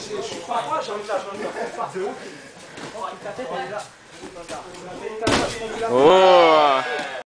je suis pas moi, j'ai envie de la joindre. C'est ouf. Oh, il t'a fait là. Oh